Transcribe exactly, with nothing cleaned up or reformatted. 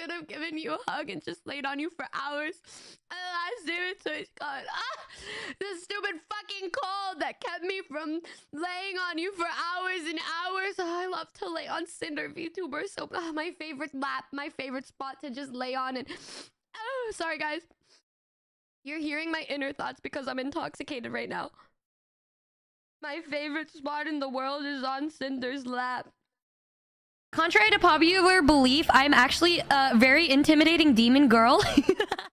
could have given you a hug and just laid on you for hours. And the last inventory's gone. Ah, the stupid fucking cold that kept me from laying on you for hours and hours. Oh, I love to lay on Cinder VTuber. So oh, my favorite lap, my favorite spot to just lay on. And oh, sorry guys. You're hearing my inner thoughts because I'm intoxicated right now. My favorite spot in the world is on Cinder's lap. Contrary to popular belief, I'm actually a very intimidating demon girl.